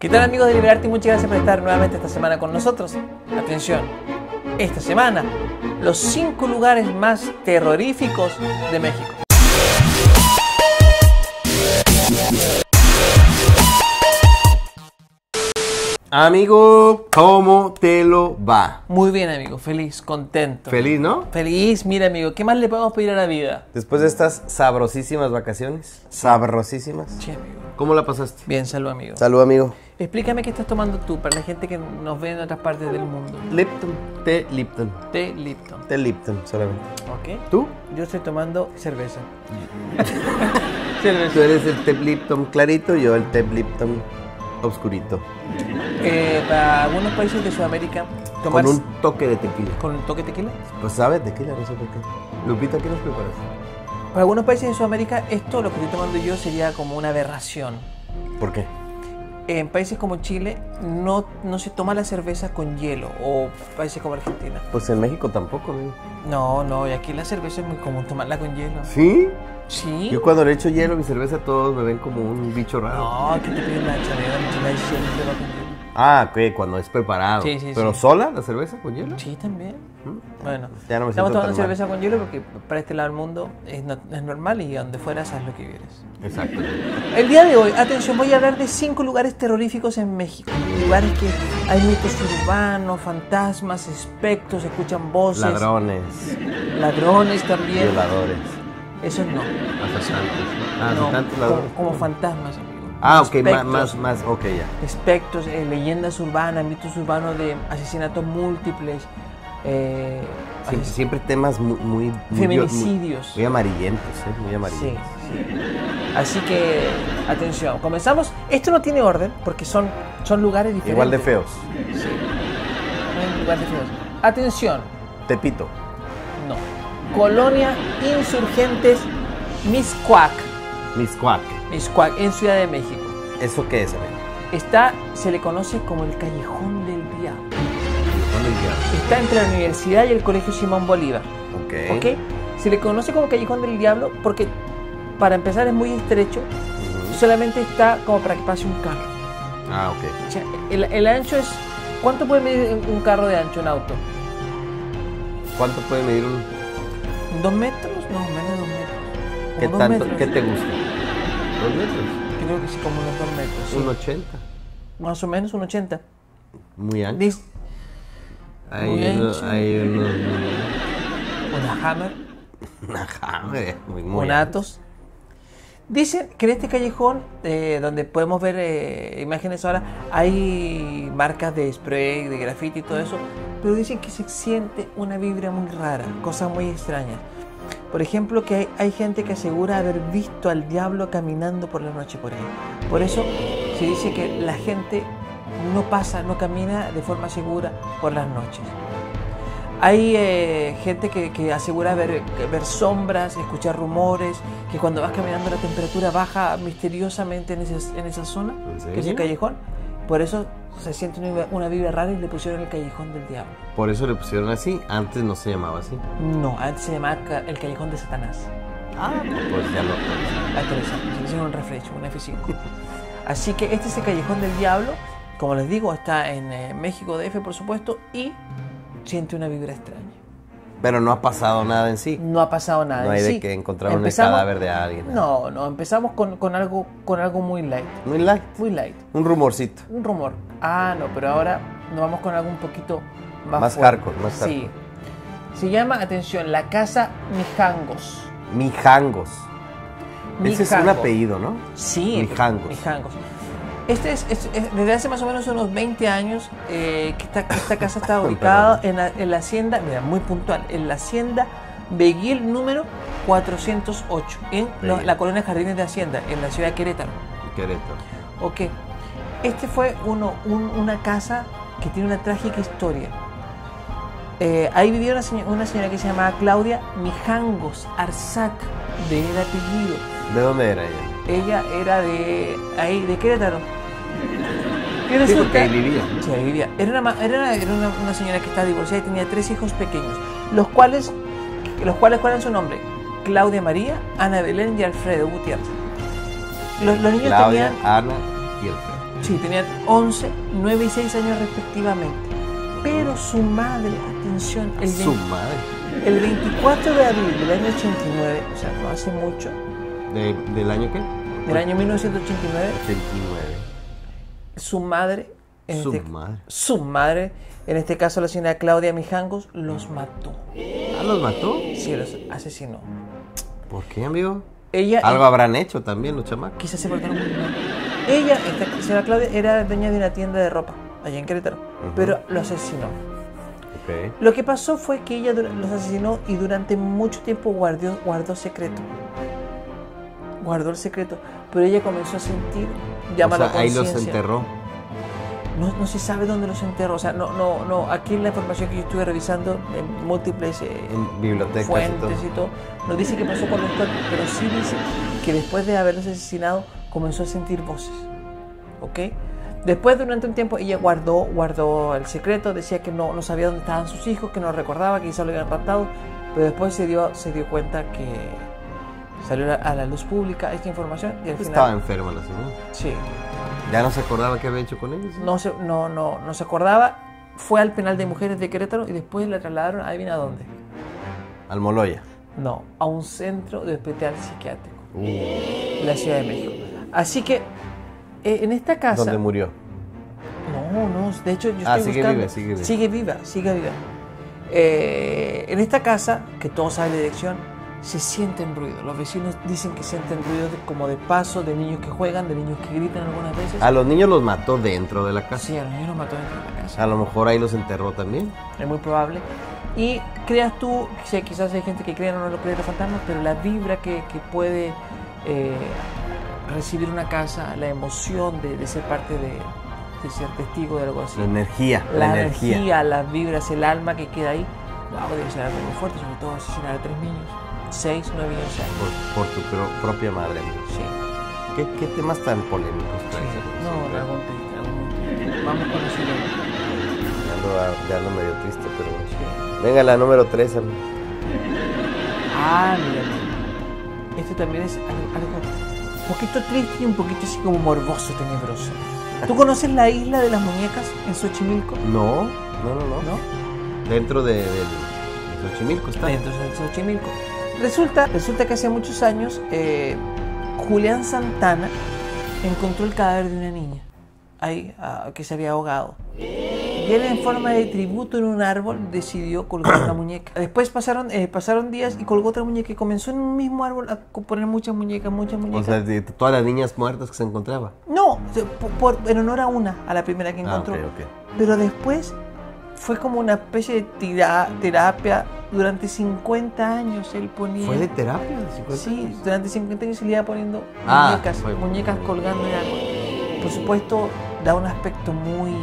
¿Qué tal, amigos de Liberarte? Muchas gracias por estar nuevamente esta semana con nosotros. Atención, esta semana, los 5 lugares más terroríficos de México. Amigo, ¿cómo te lo va? Muy bien, amigo, feliz, contento. Feliz, ¿no? Feliz, mira, amigo, ¿qué más le podemos pedir a la vida? Después de estas sabrosísimas vacaciones. Sabrosísimas. Sí, amigo. ¿Cómo la pasaste? Bien, salud, amigo. Salud, amigo. Explícame qué estás tomando tú para la gente que nos ve en otras partes del mundo. Lipton. Té Lipton. Té Lipton. Té Lipton solamente. ¿Ok? ¿Tú? Yo estoy tomando cerveza. Tú eres el té Lipton clarito, yo el té Lipton oscurito. Para algunos países de Sudamérica, tomar Con un toque de tequila. con un toque de tequila. Pues sabe tequila, no sé por qué. Lupita, ¿qué nos preparas? Para algunos países de Sudamérica, esto, lo que estoy tomando yo, sería como una aberración. ¿Por qué? En países como Chile no se toma la cerveza con hielo, o países como Argentina. Pues en México tampoco, amigo. No, y aquí la cerveza es muy común tomarla con hielo. ¿Sí? ¿Sí? Yo cuando le echo hielo a mi cerveza todos me ven como un bicho raro. No, ¿qué te piden la chavera? La chavera siempre va con hielo. Ah, ok, cuando es preparado. Sí, sí, ¿Pero sí. sola la cerveza con hielo? Sí, también. Bueno, Ya no me estamos siento tomando tan cerveza con hielo porque para este lado del mundo es normal y donde fueras haz lo que quieres. Exacto. El día de hoy, atención, voy a hablar de 5 lugares terroríficos en México. Lugares que hay mitos urbanos, fantasmas, espectros, se escuchan voces. Ladrones también. Violadores. Esos no. Asaltantes. No, Asaltantes, ladrones. como fantasmas, amigo. Ah, ok, Espectros. más, ok, ya. Espectros, leyendas urbanas, mitos urbanos de asesinatos múltiples. Siempre temas muy Feminicidios. muy amarillentos, muy Sí, amarillentos. sí. Así que, atención, comenzamos. Esto no tiene orden porque son lugares diferentes. Igual de feos. Sí. No hay lugar de feos. Atención, Tepito. no. Colonia Insurgentes Mixcoac, Mixcoac. en Ciudad de México. ¿Eso qué es, amigo? Se le conoce como el Callejón del Diablo. ¿Dónde el Está entre la universidad y el Colegio Simón Bolívar. diablo? ¿Ok? Se le conoce como Callejón del Diablo porque, para empezar, es muy estrecho. Solamente está como para que pase un carro. Ah, ok. O sea, el ancho es... ¿Cuánto puede medir un carro de ancho en auto? ¿Cuánto puede medir un...? ¿2 metros? No, menos de 2 metros. ¿Qué Como 2 tanto? metros. ¿Qué te gusta? ¿2 metros? Yo creo que sí, como unos 2 metros. Sí. Un 80. Más o menos un 80. Muy ancho. Dice, muy ancho. Hay unos... una Hammer, Ajá, muy un Atos. Dicen que en este callejón, donde podemos ver imágenes ahora, hay marcas de spray, de grafiti y todo eso, pero dicen que se siente una vibra muy rara, cosas muy extrañas. Por ejemplo, que hay gente que asegura haber visto al diablo caminando por la noche por ahí. Por eso se dice que la gente no camina de forma segura por las noches. Hay gente que asegura ver sombras, escuchar rumores, que cuando vas caminando la temperatura baja misteriosamente en esa zona, ¿En serio? que es el callejón. Por eso se siente una vibra rara y le pusieron el Callejón del Diablo. Por eso le pusieron así. Antes no se llamaba así. No, antes se llamaba el Callejón de Satanás. Ah, pues ya no. Se hicieron un refresh, un F5. Así que este es el Callejón del Diablo. Como les digo, está en México DF, por supuesto, y siente una vibra extraña. Pero no ha pasado nada en sí. No ha pasado nada. No hay en de sí. que encontraron el cadáver de alguien. No, empezamos con algo muy light. Muy light. Muy light. Un rumorcito. Un rumor. Ah, no, pero ahora nos vamos con algo un poquito Más fuerte. hardcore, más Sí. hardcore. Se llama, atención, la Casa Mijangos. Mijangos. Ese es un Mijangos. apellido, ¿no? Sí. Mijangos. Mijangos. Este es desde hace más o menos unos 20 años que esta casa está ubicada en la hacienda, mira, muy puntual, en la hacienda Beguil número 408, en la colonia Jardines de Hacienda, en la ciudad de Querétaro. Querétaro. Ok. Este fue una casa que tiene una trágica historia. Ahí vivía una señora que se llamaba Claudia Mijangos Arzac, de apellido. ¿De dónde era ella? Ella era de Querétaro. Y Sí, resulta- porque ahí vivía. Sí, ahí vivía. Era una señora que estaba divorciada y tenía 3 hijos pequeños, los cuales, ¿cuál era su nombre? Claudia María, Ana Belén y Alfredo Gutiérrez. Los niños Claudia, tenían... Ana y Alfredo. Sí, tenían 11, 9 y 6 años respectivamente. Pero su madre, atención, el 24 de abril del año 89, o sea, no hace mucho. ¿Del año qué? Del año 1989. 89. Su madre, Su madre, en este caso la señora Claudia Mijangos, los mató. ¿Ah, los mató? Sí, los asesinó. ¿Por qué, amigo? Ella, Algo habrán hecho también los chamacos. quizás se portaron muy mal. Ella, esta señora Claudia, era dueña de una tienda de ropa allá en Querétaro, pero lo asesinó. Okay. Lo que pasó fue que ella los asesinó y durante mucho tiempo guardó secreto. Guardó el secreto, pero ella comenzó a sentir, llama la conciencia. Ahí los enterró. No se sabe dónde los enterró, o sea, no. Aquí en la información que yo estuve revisando en múltiples en bibliotecas fuentes y todo, no dice qué pasó con los cuerpos, pero sí dice que después de haberlos asesinado comenzó a sentir voces, ¿ok? Después, durante un tiempo, ella guardó el secreto, decía que no sabía dónde estaban sus hijos, que no recordaba, que quizás lo habían raptado, pero después se dio cuenta que salió a la luz pública esta información y al final... Estaba enferma la señora. Sí. ¿Ya no se acordaba qué había hecho con ellos? No se acordaba, fue al penal de mujeres de Querétaro y después la trasladaron, ¿adivina dónde? Al Moloya. No, a un centro de hospital psiquiátrico en la Ciudad de México. Así que en esta casa... ¿Dónde murió? No, de hecho yo estoy buscando... Sigue viva. En esta casa, que todos saben la dirección, se sienten ruidos. Los vecinos dicen que sienten ruidos como de paso, de niños que juegan, de niños que gritan algunas veces. ¿A los niños los mató dentro de la casa? Sí, a los niños los mató dentro de la casa. A lo mejor ahí los enterró también. Es muy probable. Y creas tú, quizás hay gente que cree o no lo cree los fantasmas, pero la vibra que puede recibir una casa, la emoción de ser parte de ser testigo de algo así. La energía, las vibras, el alma que queda ahí, debe ser algo muy fuerte, sobre todo asesinar a 3 niños, 6, 9 y 11 años. Por tu propia madre. Sí. ¿Qué temas tan polémicos traes? Sí. No, algún triste. Vamos con el siguiente. Ya ando medio triste, pero... Sí. Venga, la número 3, amigo. Mira. Esto también es algo un poquito triste y un poquito así como morboso, tenebroso. ¿Tú conoces la isla de las muñecas en Xochimilco? No. Dentro de Xochimilco está. Dentro de Xochimilco. Resulta que hace muchos años Julián Santana encontró el cadáver de una niña ahí, que se había ahogado. Y él, en forma de tributo en un árbol, decidió colgar una muñeca. Después pasaron días y colgó otra muñeca y comenzó en un mismo árbol a poner muchas muñecas. O sea, de todas las niñas muertas que se encontraba. No, en honor a la primera que encontró. Okay. Pero después fue como una especie de terapia. Durante 50 años él ponía... ¿Fue de terapia? Sí, durante 50 años se le iba poniendo muñecas colgando en árbol. Por supuesto, da un aspecto muy...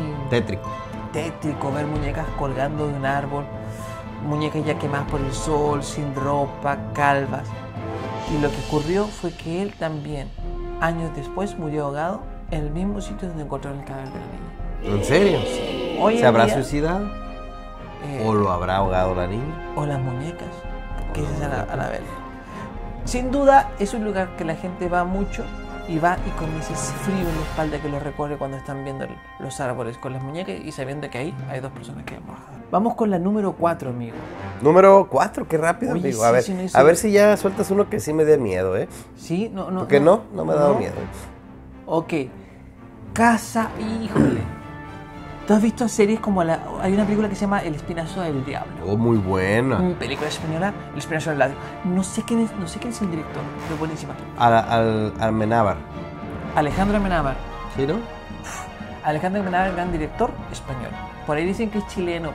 tétrico ver muñecas colgando de un árbol, muñecas ya quemadas por el sol, sin ropa, calvas. Y lo que ocurrió fue que él también, años después, murió ahogado en el mismo sitio donde encontró el cadáver de la niña. ¿En serio? Sí. ¿Se habrá suicidado? ¿O lo habrá ahogado la niña? O las muñecas, que es a la vez. Sin duda es un lugar que la gente va mucho y con ese frío en la espalda que lo recorre cuando están viendo los árboles con las muñecas y sabiendo que ahí hay 2 personas que han muerto. Vamos con la número 4, amigo. Número 4, qué rápido, oye, amigo. Sí, a ver si ya sueltas uno que sí me dé miedo, ¿eh? Sí, no. ¿Por qué no me ha dado miedo? Ok. Casa, híjole. ¿Tú has visto series como hay una película que se llama El Espinazo del Diablo? Oh, muy buena. Película española, El Espinazo del Diablo. No sé quién es el director, pero buenísima. Almenábar. Alejandro Almenábar. ¿Sí, no? Alejandro Almenábar, gran director español. Por ahí dicen que es chileno.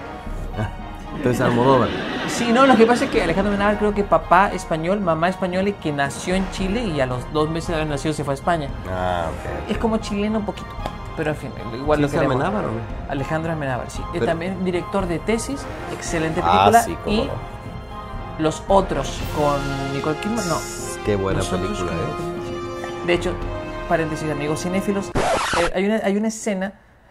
Entonces Almodóvar. Sí, no, lo que pasa es que Alejandro Almenábar, creo que papá español, mamá española, y que nació en Chile y a los 2 meses de haber nacido se fue a España. Ok. Es como chileno un poquito. Pero en fin, igual ¿Sí lo que Almenábar, Alejandro Almenábar, sí. Es también director de Tesis, excelente película. Sí, y no. Los Otros con Nicole Kidman, no. Qué buena Los película, De hecho, paréntesis, amigos cinéfilos, hay una escena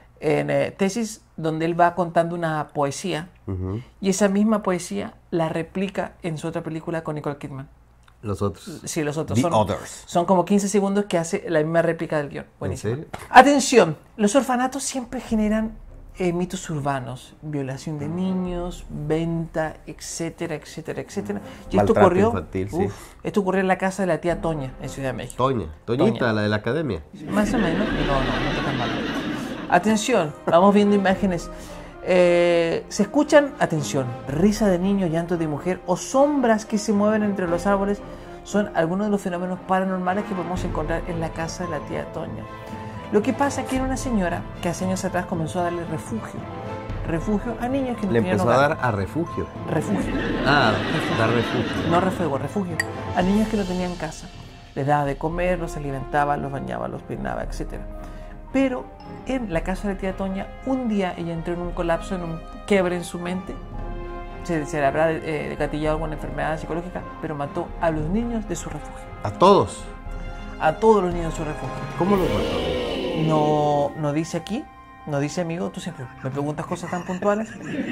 en Tesis donde él va contando una poesía y esa misma poesía la replica en su otra película con Nicole Kidman. Los otros. Sí, los otros The Others. son como 15 segundos que hace la misma réplica del guión. Buenísimo. ¿En serio? Atención, los orfanatos siempre generan mitos urbanos, violación de niños, venta, etcétera, etcétera, etcétera. Y esto Maltrato ocurrió, infantil, sí. esto ocurrió en la casa de la tía Toña, en Ciudad de México. Toñita, Toña. la de la academia. Más o menos, no está tan mal. Atención, vamos viendo imágenes. Se escuchan, atención, risa de niño, llanto de mujer o sombras que se mueven entre los árboles. Son algunos de los fenómenos paranormales que podemos encontrar en la casa de la tía Toña. Lo que pasa es que era una señora que hace años atrás comenzó a darle refugio a niños que no Le tenían empezó a hogar. dar a refugio. Refugio, Dar refugio. no refugio, a niños que no tenían casa. Les daba de comer, los alimentaba, los bañaba, los peinaba, etc. Pero en la casa de la tía Toña, un día ella entró en un colapso, en un quiebre en su mente. Se le habrá gatillado alguna enfermedad psicológica, pero mató a los niños de su refugio. A todos. A todos los niños de su refugio. ¿Cómo los mató? No dice aquí, no dice, amigo, tú siempre me preguntas cosas tan puntuales.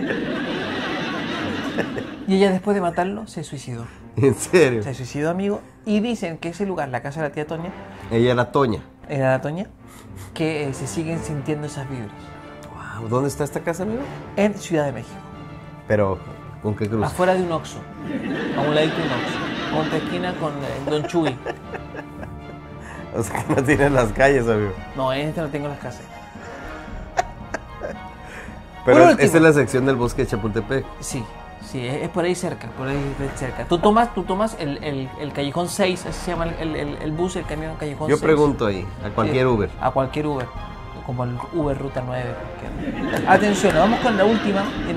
Y ella, después de matarlo, se suicidó. ¿En serio? Se suicidó, amigo. Y dicen que ese lugar, la casa de la tía Toña, Ella era Toña. era la Toña, que se siguen sintiendo esas vibras. Wow. ¿Dónde está esta casa, amigo? En Ciudad de México. Pero, ¿con qué cruz? Afuera de un Oxxo. A un ladito de un Oxxo. Contra esquina con Don Chuy. O sea, que no tiene las calles, amigo. No, en este no tengo las casas. Pero Por último. esta es la sección del bosque de Chapultepec. Sí, es por ahí cerca, Tú tomas el Callejón 6, así se llama el bus, el camión Callejón 6. Yo pregunto ahí, a cualquier Uber. A cualquier Uber, como el Uber Ruta 9. Atención, vamos con la última en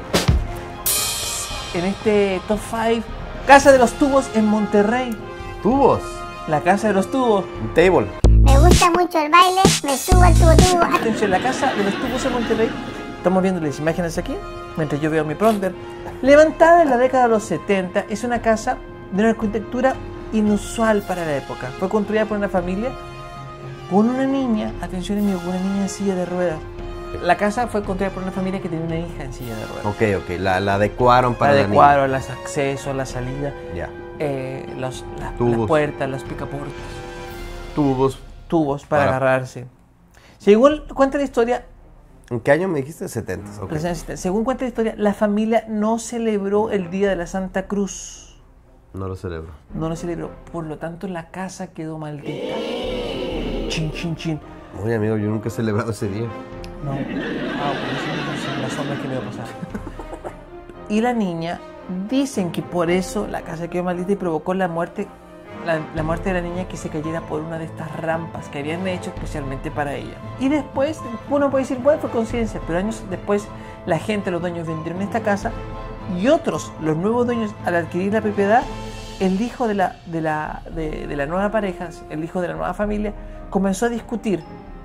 este top 5. Casa de los Tubos en Monterrey. Tubos. La Casa de los Tubos. Un table. Me gusta mucho el baile, me subo al tubo. Atención, la Casa de los Tubos en Monterrey. Estamos viendo las imágenes aquí, mientras yo veo mi prompter. Levantada en la década de los 70, es una casa de una arquitectura inusual para la época. Fue construida por una familia con una niña, atención amigo, con una niña en silla de ruedas. La casa fue construida por una familia que tenía una hija en silla de ruedas. Ok, la adecuaron para la niña. adecuaron los accesos, la salida, Ya. las Tubos. puertas, los picaportes, Tubos. para agarrarse. Según cuenta la historia, ¿En qué año me dijiste? 70. Ok. según cuenta la historia, la familia no celebró el Día de la Santa Cruz. No lo celebro. No lo celebró. Por lo tanto, la casa quedó maldita. Chin, chin, chin. Oye, amigo, yo nunca he celebrado ese día. No. Por eso son las sombras que me va a pasar. Y la niña, dicen que por eso la casa quedó maldita y provocó la muerte de la niña, que se cayera por una de estas rampas que habían hecho especialmente para ella. Y después, uno puede decir, bueno, fue conciencia, pero años después la gente, los dueños vendieron esta casa y otros, los nuevos dueños, al adquirir la propiedad, el hijo de la nueva pareja, el hijo de la nueva familia, comenzó a discutir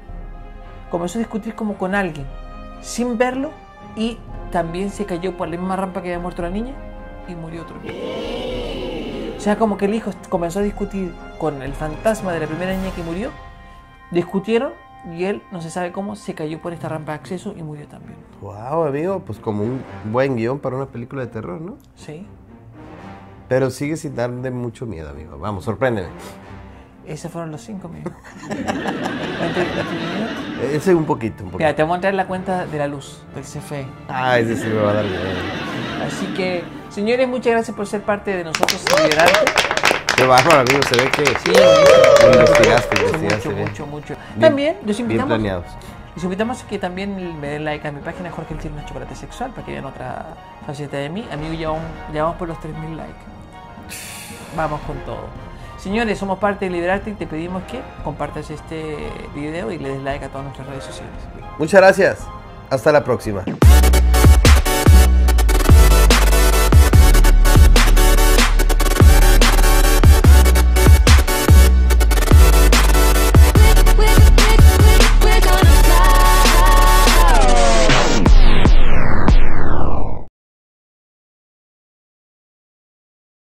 como con alguien, sin verlo, y también se cayó por la misma rampa que había muerto la niña y murió otro niño. O sea, como que el hijo comenzó a discutir con el fantasma de la primera niña que murió, discutieron y él, no se sabe cómo, se cayó por esta rampa de acceso y murió también. Wow, amigo, pues como un buen guión para una película de terror, ¿no? Sí. Pero sigue sin darle mucho miedo, amigo. Vamos, sorpréndeme. Esos fueron los 5, amigo. Ese un poquito. Mira, te voy a mostrar la cuenta de la luz, del CFE. Ah, ese sí me va a dar miedo. Así que, señores, muchas gracias por ser parte de nosotros en Liderarte. Qué bárbaro, amigo, se ve que Sí, investigaste bien. mucho. Bien- También los Bien invitamos, planeados. a que también me den like a mi página Jorge el Chino Chocolate Sexual, para que vean otra faceta de mí. Amigo, ya vamos por los 3000 likes. Vamos con todo. Señores, somos parte de Liderarte y te pedimos que compartas este video y le des like a todas nuestras redes sociales. Muchas gracias. Hasta la próxima.